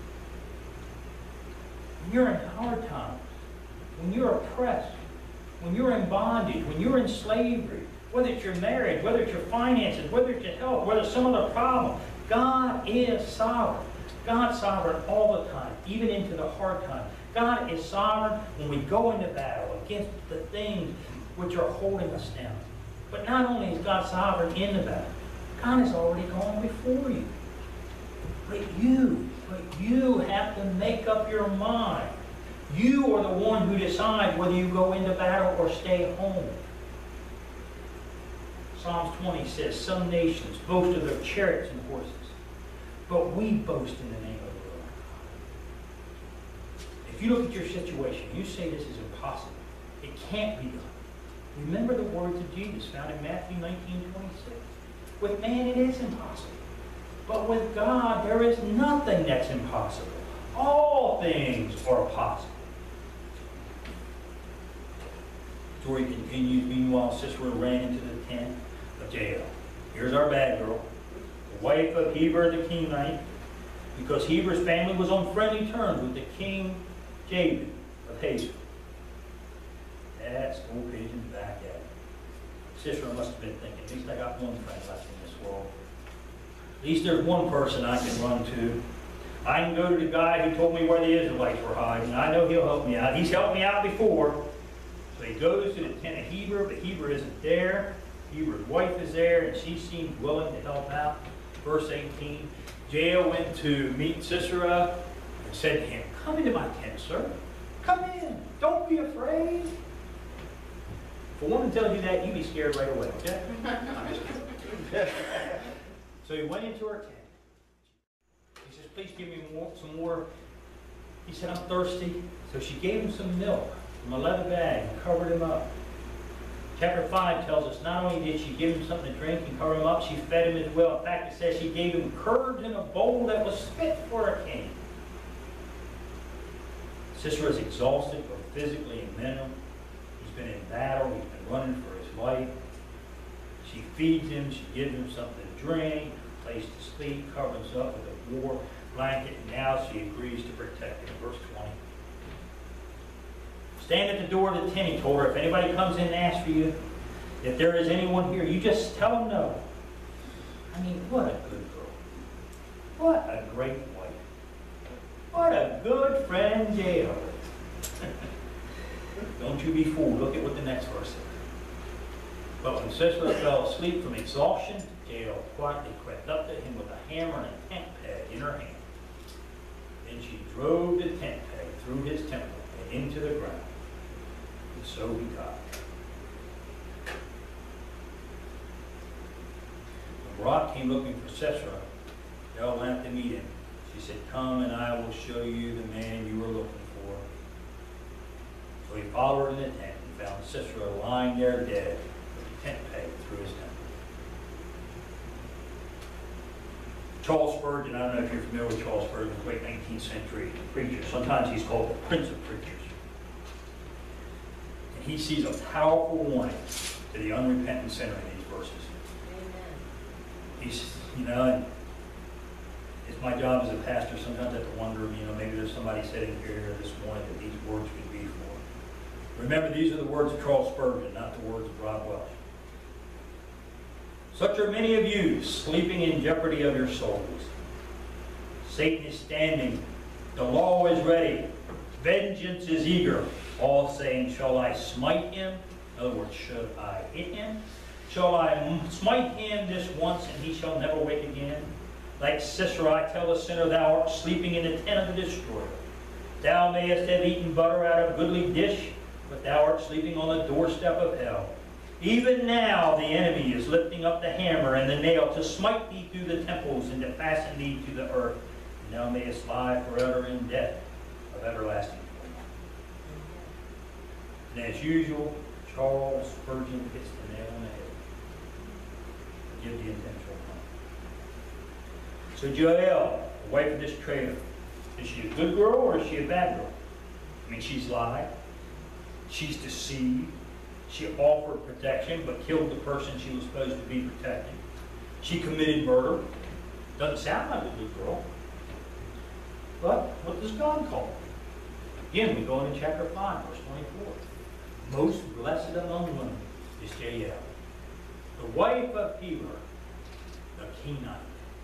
When you're in hard times, when you're oppressed, when you're in bondage, when you're in slavery, whether it's your marriage, whether it's your finances, whether it's your health, whether it's some other problem, God is sovereign. God's sovereign all the time, even into the hard times. God is sovereign when we go into battle against the things which are holding us down. But not only is God sovereign in the battle, God has already gone before you. But you have to make up your mind. You are the one who decides whether you go into battle or stay home. Psalms 20 says, some nations boast of their chariots and horses, but we boast in the name of the Lord. If you look at your situation, you say this is impossible. It can't be done. Remember the words of Jesus found in Matthew 19:26. With man it is impossible. But with God there is nothing that's impossible. All things are possible. The story continues. Meanwhile, Sisera ran into the tent of Jael. Here's our bad girl, the wife of Heber the Kenite, because Heber's family was on friendly terms with the king Jael of Hazor. That's old pigeon back at it. Sisera must have been thinking, at least I got one friend left in this world. At least there's one person I can run to. I can go to the guy who told me where the Israelites were hiding. I know he'll help me out. He's helped me out before. So he goes to the tent of Heber, but Heber isn't there. Heber's wife is there, and she seems willing to help out. Verse 18, Jael went to meet Sisera and said to him, come into my tent, sir. Come in. Don't be afraid. If a woman tells you that, you be scared right away, okay? I'm just kidding. So he went into her tent. He says, please give me some more. He said, I'm thirsty. So she gave him some milk from a leather bag and covered him up. Chapter 5 tells us not only did she give him something to drink and cover him up, she fed him as well. In fact, it says she gave him curds in a bowl that was fit for a king. Sisera is exhausted, both physically and mentally. He's been in battle. He's been running for his life. She feeds him. She gives him something to drink, a place to sleep, covers up with a warm blanket, and now she agrees to protect him. Verse 20. Stand at the door of the tent, he told her. If anybody comes in and asks for you, if there is anyone here, you just tell them no. I mean, what a good girl. What a great wife. What a good friend Jael. Don't you be fooled. Look at what the next verse says. But when Sisera fell asleep from exhaustion, Jael quietly crept up to him with a hammer and a tent peg in her hand. Then she drove the tent peg through his temple and into the ground. And so he died. When Barak came looking for Sisera, Jael went out to meet him. She said, come and I will show you the man you were looking for. So he followed her in the tent and found Sisera lying there dead, with a tent peg through his temple. Charles Spurgeon, I don't know if you're familiar with Charles Spurgeon, a great 19th century preacher. Sometimes he's called the Prince of Preachers. And he sees a powerful warning to the unrepentant sinner in these verses. Amen. He's, and it's my job as a pastor, sometimes I have to wonder, maybe there's somebody sitting here this morning that these words could be for. Remember, these are the words of Charles Spurgeon, not the words of Rob Welch. Such are many of you, sleeping in jeopardy of your souls. Satan is standing. The law is ready. Vengeance is eager. All saying, shall I smite him? In other words, should I hit him? Shall I smite him this once, and he shall never wake again? Like Sisera, I tell the sinner, thou art sleeping in the tent of the destroyer. Thou mayest have eaten butter out of a goodly dish, but thou art sleeping on the doorstep of hell. Even now the enemy is lifting up the hammer and the nail to smite thee through the temples and to fasten thee to the earth. And thou mayest lie forever in death of everlasting torment. And as usual, Charles Spurgeon hits the nail on the head. Give the intentional point. So Jael, the wife of this traitor, is she a good girl or is she a bad girl? I mean, she's lied. She's deceived. She offered protection, but killed the person she was supposed to be protecting. She committed murder. Doesn't sound like a good girl. But what does God call her? Again, we go into chapter 5, verse 24. Most blessed among women is Jael, the wife of Heber, the Kenite.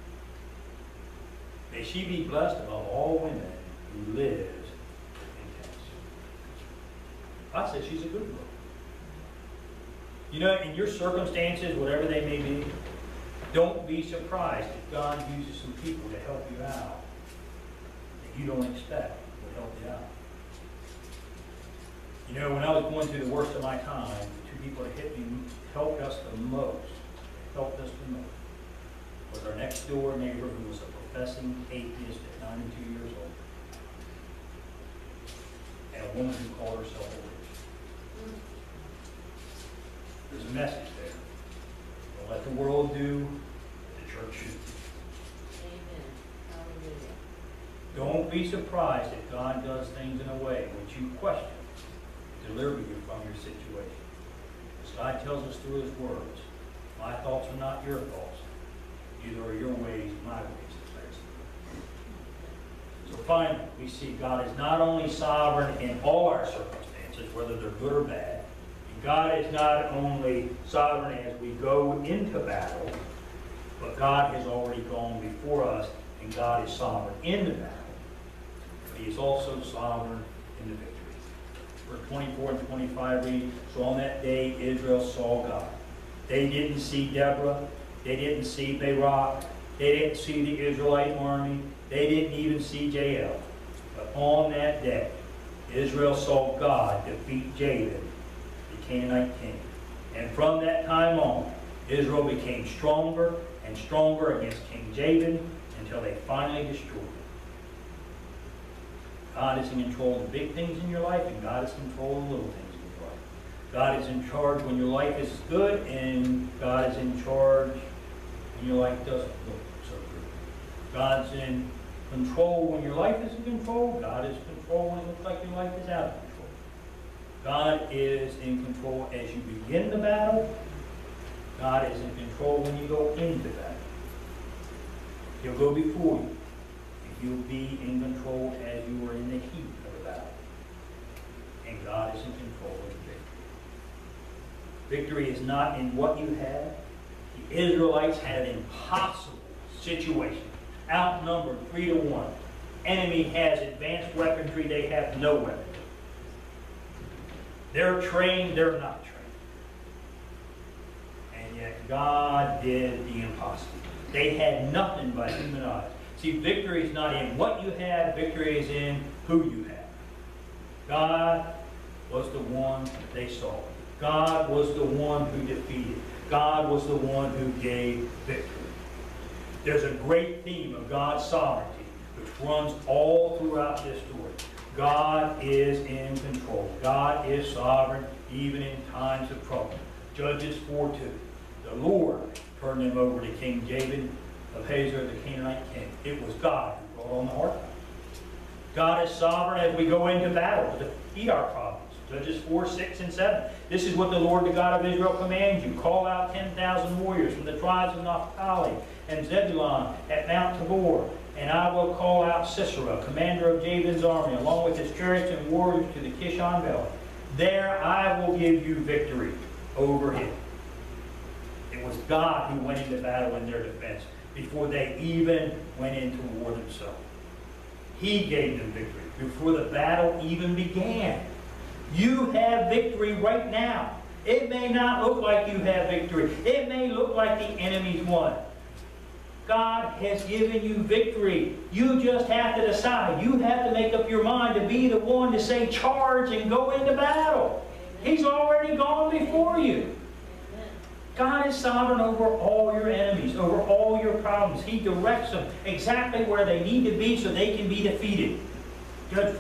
May she be blessed above all women who lives in tents. God says she's a good girl. You know, in your circumstances, whatever they may be, don't be surprised if God uses some people to help you out that you don't expect will help you out. You know, when I was going through the worst of my time, the two people that helped us the most, was our next door neighbor who was a professing atheist at 92 years old, and a woman who called herself a witch. There's a message there. Don't let the world do what the church should do. Amen. Hallelujah. Don't be surprised if God does things in a way which you question to deliver you from your situation. As God tells us through His words, my thoughts are not your thoughts. Neither are your ways my ways, declares the Lord. So finally, we see God is not only sovereign in all our circumstances, whether they're good or bad. And God is not only sovereign as we go into battle, but God has already gone before us, and God is sovereign in the battle. But He is also sovereign in the victory. Verse 24 and 25 read, so on that day Israel saw God. They didn't see Deborah. They didn't see Barak. They didn't see the Israelite army. They didn't even see Jael. But on that day, Israel saw God defeat Jabin, the Canaanite king. And from that time on, Israel became stronger and stronger against King Jabin until they finally destroyed him. God is in control of the big things in your life, and God is in control of the little things in your life. God is in charge when your life is good, and God is in charge when your life doesn't look so good. God's in control when your life is in control. God is in control when it looks like your life is out of control. God is in control as you begin the battle. God is in control when you go into battle. He'll go before you. You'll be in control as you are in the heat of the battle. And God is in control of the victory. Victory is not in what you have. The Israelites had an impossible situation. Outnumbered 3-1. Enemy has advanced weaponry. They have no weapons. They're trained. They're not trained. And yet God did the impossible. They had nothing by human eyes. See, victory is not in what you have, victory is in who you have. God was the one they saw. God was the one who defeated. God was the one who gave victory. There's a great theme of God's sovereignty which runs all throughout this story. God is in control. God is sovereign even in times of trouble. Judges 4:2. The Lord turned them over to King Jabin of Hazor, the Canaanite king. It was God who brought on the hard times. God is sovereign as we go into battle to defeat our problems. Judges 4:6 and 7. This is what the Lord, the God of Israel, commands you. Call out 10,000 warriors from the tribes of Naphtali and Zebulun at Mount Tabor, and I will call out Sisera, commander of Jabin's army, along with his chariots and warriors to the Kishon Valley. There I will give you victory over him. It was God who went into battle in their defense before they even went into war themselves. He gave them victory before the battle even began. You have victory right now. It may not look like you have victory. It may look like the enemy's won. God has given you victory. You just have to decide. You have to make up your mind to be the one to say charge and go into battle. He's already gone before you. God is sovereign over all your enemies, over all your problems. He directs them exactly where they need to be so they can be defeated. Judges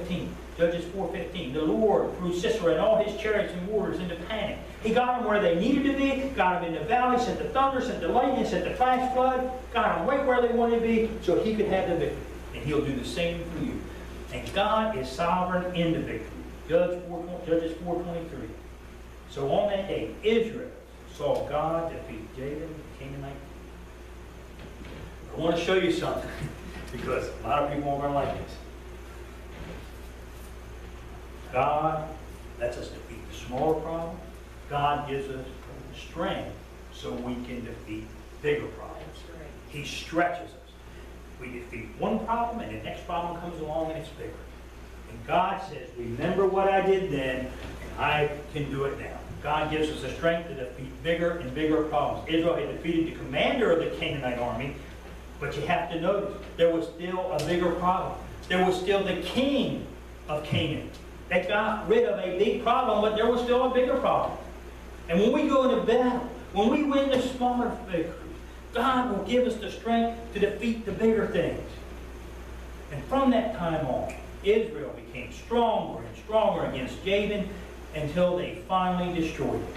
4:15. The Lord threw Sisera and all his chariots and warriors into panic. He got them where they needed to be, got them in the valley, sent the thunder, sent the lightning, sent the flash flood, got them right where they wanted to be so he could have the victory. And he'll do the same for you. And God is sovereign in the victory. Judges 4:23. So on that day, Israel saw God defeat Jabin, the Canaanite. I want to show you something because a lot of people aren't going to like this. God lets us defeat the smaller problem. God gives us strength so we can defeat bigger problems. That's right. He stretches us. We defeat one problem and the next problem comes along and it's bigger. And God says, remember what I did then and I can do it now. God gives us the strength to defeat bigger and bigger problems. Israel had defeated the commander of the Canaanite army, but you have to notice there was still a bigger problem. There was still the king of Canaan. They got rid of a big problem, but there was still a bigger problem. And when we go into battle, when we win the smaller victories, God will give us the strength to defeat the bigger things. And from that time on, Israel became stronger and stronger against Jabin until they finally destroyed him.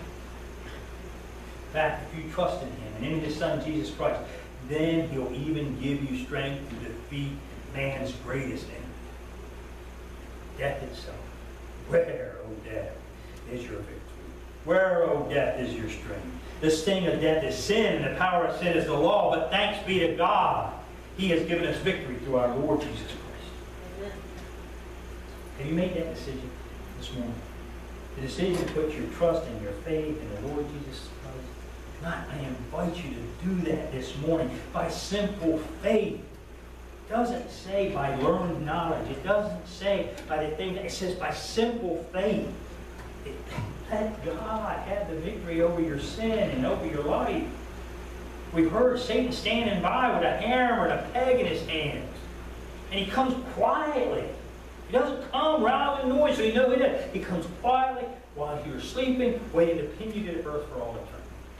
In fact, if you trust in him and in his son Jesus Christ, then he'll even give you strength to defeat man's greatest enemy, death itself. Where, O death, is your victory? Where, O death, is your strength? The sting of death is sin, and the power of sin is the law. But thanks be to God, he has given us victory through our Lord Jesus Christ. Amen. Have you made that decision this morning? The decision to put your trust and your faith in the Lord Jesus Christ? God, I invite you to do that this morning by simple faith. It doesn't say by learned knowledge. It doesn't say by the thing. It says by simple faith. Let God have the victory over your sin and over your life. We've heard Satan standing by with a hammer and a peg in his hands. And he comes quietly. He doesn't come rousing noise, so you know he does. He comes quietly while you're sleeping, waiting to pin you to the earth for all eternity.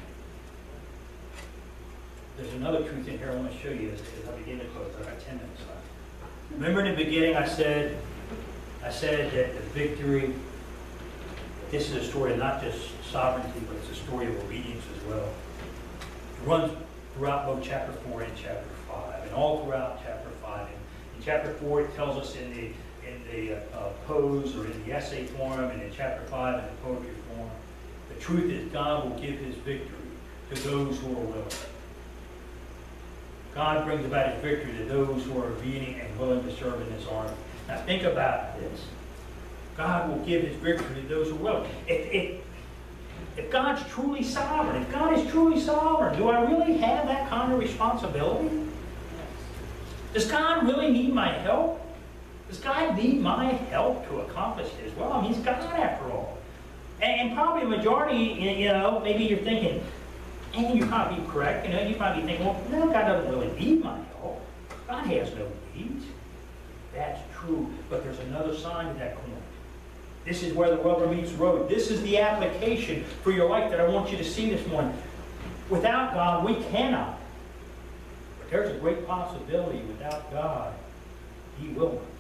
There's another truth in here I want to show you as I begin to close. I've got 10 minutes left. Remember in the beginning I said that the victory, this is a story of not just sovereignty, but it's a story of obedience as well. It runs throughout both chapter 4 and chapter 5, and all throughout chapter 5. In chapter 4, it tells us in the prose or in the essay form, and in chapter 5 in the poetry form, the truth is God will give his victory to those who are willing. God brings about his victory to those who are obedient and willing to serve in his army. Now think about this. God will give his victory to those who will. If God's truly sovereign, if God is truly sovereign, do I really have that kind of responsibility? Does God really need my help? Does God need my help to accomplish his will? I mean, he's God after all. And probably a majority, maybe you're thinking, and you might be correct, you might be thinking, well, no, God doesn't really need my help. God has no needs. That's true, but there's another side to that coin. This is where the rubber meets the road. This is the application for your life that I want you to see this morning. Without God, we cannot. But there's a great possibility without God, he will not.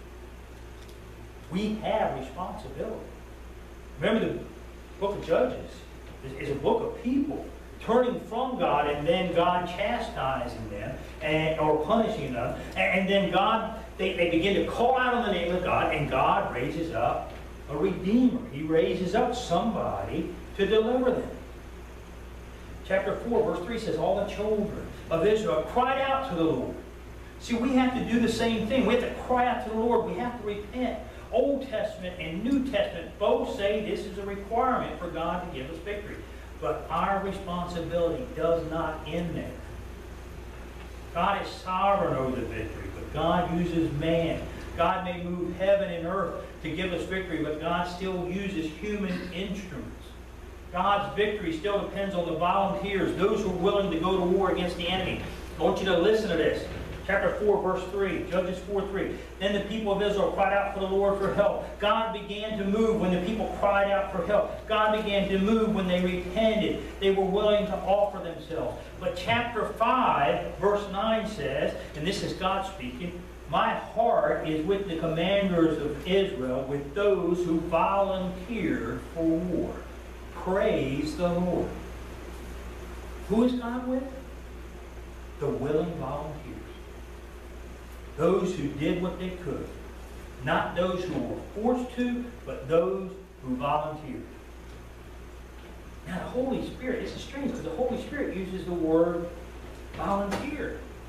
We have responsibility. Remember, the book of Judges is a book of people turning from God and then God chastising them or punishing them. And then God, they begin to call out on the name of God, and God raises up a redeemer. He raises up somebody to deliver them. Chapter 4, verse 3 says, all the children of Israel cried out to the Lord. See, we have to do the same thing. We have to cry out to the Lord. We have to repent. Old Testament and New Testament both say this is a requirement for God to give us victory. But our responsibility does not end there. God is sovereign over the victory, but God uses man. God may move heaven and earth to give us victory, but God still uses human instruments. God's victory still depends on the volunteers, those who are willing to go to war against the enemy. I want you to listen to this. Chapter 4, verse 3, Judges 4:3. Then the people of Israel cried out for the Lord for help. God began to move when the people cried out for help. God began to move when they repented. They were willing to offer themselves. But chapter 5, verse 9 says, and this is God speaking, my heart is with the commanders of Israel, with those who volunteered for war. Praise the Lord. Who is God with? The willing volunteers. Those who did what they could. Not those who were forced to, but those who volunteered. Now the Holy Spirit, this is strange because the Holy Spirit uses the word volunteer.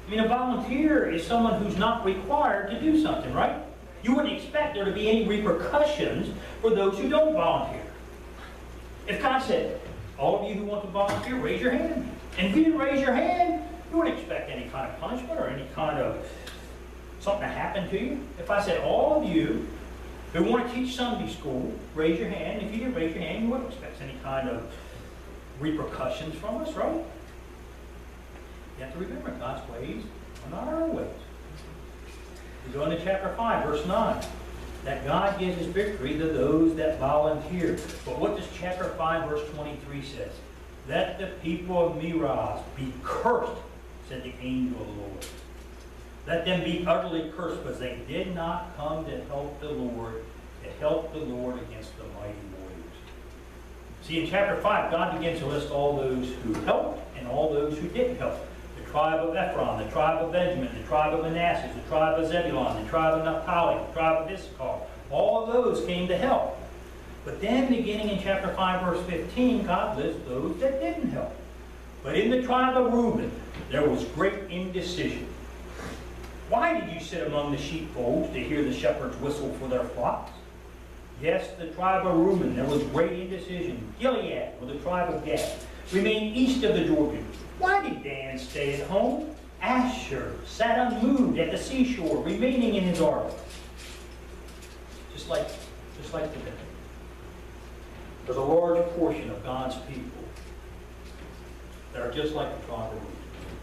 I mean, a volunteer is someone who's not required to do something, right? You wouldn't expect there to be any repercussions for those who don't volunteer. If God said, all of you who want to volunteer, raise your hand. And if you didn't raise your hand, you wouldn't expect any kind of punishment or any kind of something to happen to you. If I said, all of you who want to teach Sunday school, raise your hand. If you didn't raise your hand, you wouldn't expect any kind of repercussions from us, right? You have to remember, God's ways are not our ways. We go into chapter 5, verse 9. That God gives His victory to those that volunteer. But what does chapter 5, verse 23 says? Let the people of Miraz be cursed, said the angel of the Lord. Let them be utterly cursed, because they did not come to help the Lord against the mighty warriors. See, in chapter 5, God begins to list all those who helped and all those who didn't help. The tribe of Ephraim, the tribe of Benjamin, the tribe of Manasseh, the tribe of Zebulun, the tribe of Naphtali, the tribe of Issachar. All of those came to help. But then, beginning in chapter 5, verse 15, God lists those that didn't help. But in the tribe of Reuben, there was great indecision. Why did you sit among the sheepfolds to hear the shepherds whistle for their flocks? Yes, the tribe of Reuben, there was great indecision. Gilead, or the tribe of Gad, remained east of the Jordan. Why did Dan stay at home? Asher sat unmoved at the seashore, remaining in his arbor. Just like today. There's a large portion of God's people that are just like the tribe of Reuben.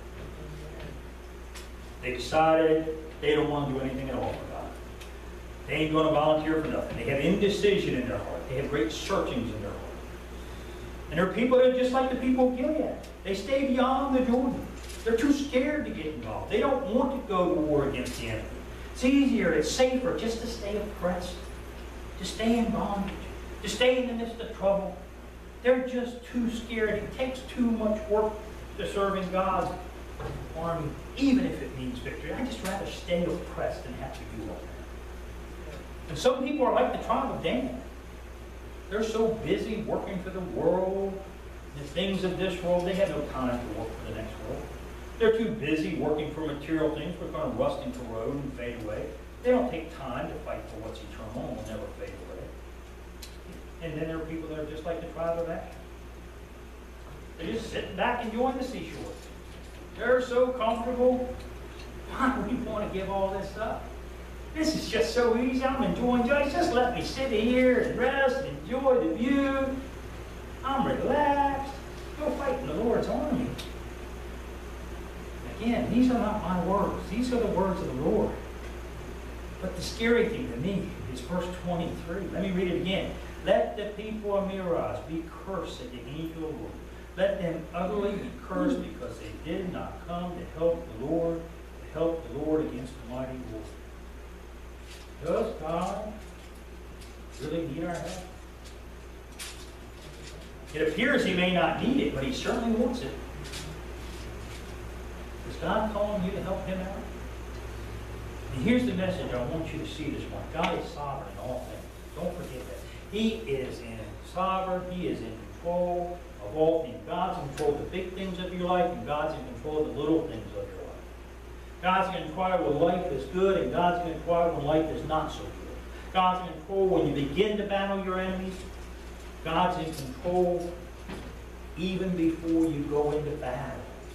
They decided they don't want to do anything at all for God. They ain't going to volunteer for nothing. They have indecision in their heart. They have great searchings in their heart. And there are people that are just like the people of Gilead. They stay beyond the Jordan. They're too scared to get involved. They don't want to go to war against the enemy. It's easier, it's safer just to stay oppressed, to stay in bondage, to stay in the midst of trouble. They're just too scared. It takes too much work to serve in God's army, even if it means victory. I'd just rather stay oppressed than have to do all that. And some people are like the tribe of Dan. They're so busy working for the world, the things of this world, they have no time to work for the next world. They're too busy working for material things which are going to rust and corrode and fade away. They don't take time to fight for what's eternal and will never fade away. And then there are people that are just like the tribe of Asher. They're just sitting back enjoying the seashore. They're so comfortable. Why would you want to give all this up? This is just so easy. I'm enjoying it. Just let me sit here and rest and enjoy the view. I'm relaxed. Go fight in the Lord's army. Again, these are not my words. These are the words of the Lord. But the scary thing to me is verse 23. Let me read it again. Let the people of Miraz be cursed, said the angel of the Lord. Let them utterly be cursed, because they did not come to help the Lord against the mighty war. Does God really need our help? It appears He may not need it, but He certainly wants it. Is God calling you to help Him out? And here's the message I want you to see this morning. God is sovereign in all things. Don't forget that. He is in sovereign. He is in control of all things. God's in control of the big things of your life, and God's in control of the little things of your life. God's in control when life is good, and God's in control when life is not so good. God's in control when you begin to battle your enemies. God's in control even before you go into battle.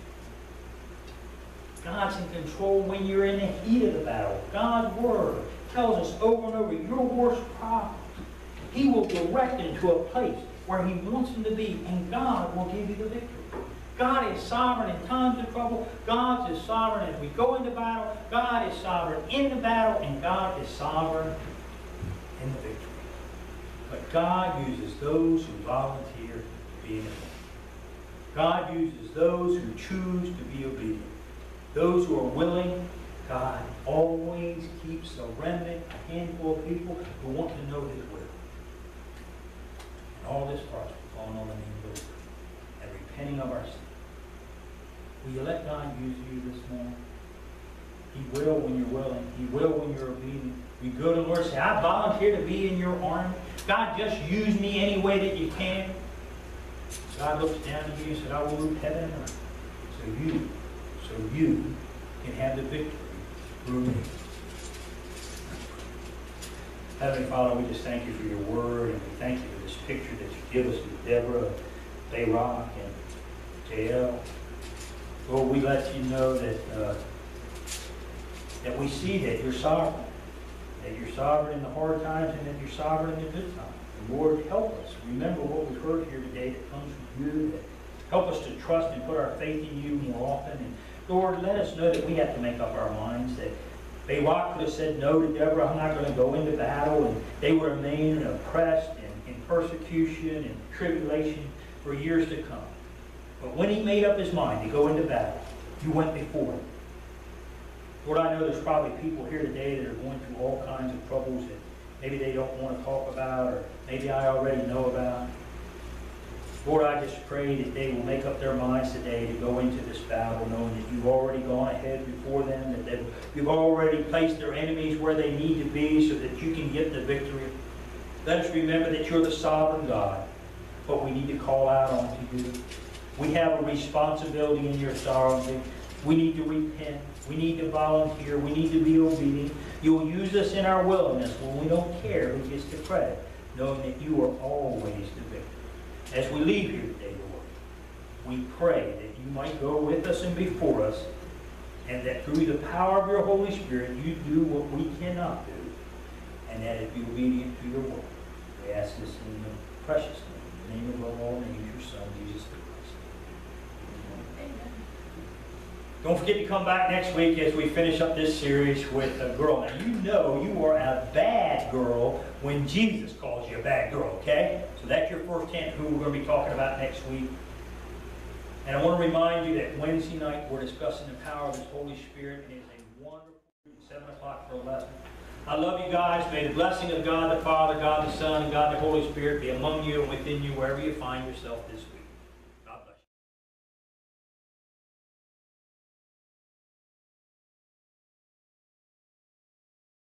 God's in control when you're in the heat of the battle. God's Word tells us over and over, your worst problems, He will direct them to a place where He wants them to be, and God will give you the victory. God is sovereign in times of trouble. God is sovereign as we go into battle. God is sovereign in the battle, and God is sovereign in the victory. But God uses those who volunteer to be in it. God uses those who choose to be obedient. Those who are willing. God always keeps a remnant, a handful of people who want to know His will. And all this for us, we're calling on the name of the Lord and repenting of our sin. Will you let God use you this morning? He will when you're willing. He will when you're obedient. You go to the Lord and say, I volunteer to be in your army. God, just use me any way that you can. God looks down at you and said, I will move heaven and earth. So you can have the victory through me. Heavenly Father, we just thank you for your word, and we thank you for this picture that you give us with Deborah, Barak, and Jael. Lord, we let you know that we see that you're sovereign. That you're sovereign in the hard times and that you're sovereign in the good times. And Lord, help us. Remember what we've heard here today that comes from you. That help us to trust and put our faith in you more often. And Lord, let us know that we have to make up our minds. That Barak could have said no to Deborah. I'm not going to go into battle. And they would remain oppressed and in persecution and tribulation for years to come. But when he made up his mind to go into battle, you went before him. Lord, I know there's probably people here today that are going through all kinds of troubles that maybe they don't want to talk about, or maybe I already know about. Lord, I just pray that they will make up their minds today to go into this battle knowing that you've already gone ahead before them, that you've already placed their enemies where they need to be so that you can get the victory. Let us remember that you're the sovereign God, but we need to call out unto you. We have a responsibility in your sovereignty. We need to repent. We need to volunteer. We need to be obedient. You will use us in our willingness when we don't care who gets the credit, knowing that you are always the victor. As we leave here today, Lord, we pray that you might go with us and before us, and that through the power of your Holy Spirit, you do what we cannot do, and that it be obedient to your word. We ask this in the precious name, in the name of all names, your Son, Jesus the Christ. Don't forget to come back next week as we finish up this series with a girl. Now, you know you are a bad girl when Jesus calls you a bad girl, okay? So that's your first hint who we're going to be talking about next week. And I want to remind you that Wednesday night we're discussing the power of His Holy Spirit, and it is a wonderful 7 o'clock for a lesson. I love you guys. May the blessing of God the Father, God the Son, and God the Holy Spirit be among you and within you wherever you find yourself this week.